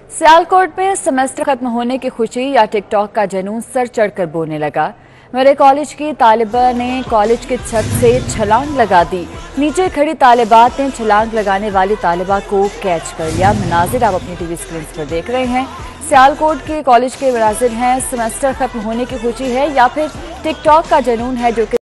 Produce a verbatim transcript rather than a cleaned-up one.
सियालकोट में सेमेस्टर खत्म होने की खुशी या टिकटॉक का जुनून सर चढ़कर बोलने लगा। मेरे कॉलेज की तालिबा ने कॉलेज की छत से छलांग लगा दी। नीचे खड़ी तालिबात ने छलांग लगाने वाली तालिबा को कैच कर लिया। मनाजिर आप अपनी टीवी स्क्रीन पर देख रहे हैं। सियालकोट के कॉलेज के मनाजिर हैं। सेमेस्टर खत्म होने की खुशी है या फिर टिकटॉक का जुनून है जो कि